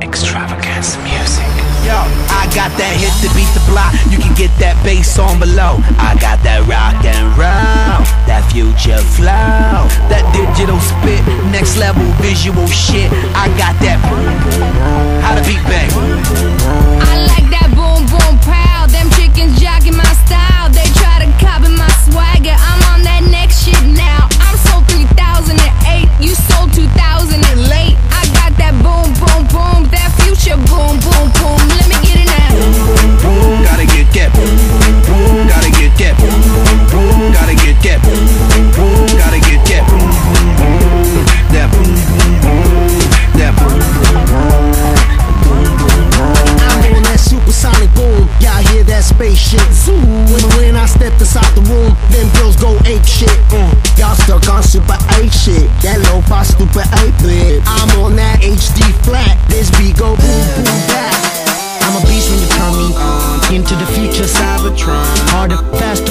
extravagance music. Yo, I got that hit to beat the block. You can get that bass on below. I got that rock and roll, that future flow, that digital spit, next level visual shit. I got that. How the beat bang? I like that boom boom pow. Them chickens jocking my style. They try to copy my swagger. I'm on that next shit now. I'm sold 3008. You sold 2000 and late. I got that boom boom boom. That future boom boom boom. Let me get it now. Gotta get that. Gotta get that. Gotta get that. Gotta get that. That boom. That boom. I'm on that supersonic boom. Y'all hear that spaceship zoom? When I step inside the room, them girls go ape shit. Y'all stuck on super 8 shit. That lo-fi stupid 8-bit. I'm on that HD flat. This beat go boom boom back. I'm a beast when you turn me on. Into the future Cybertron. Harder, faster.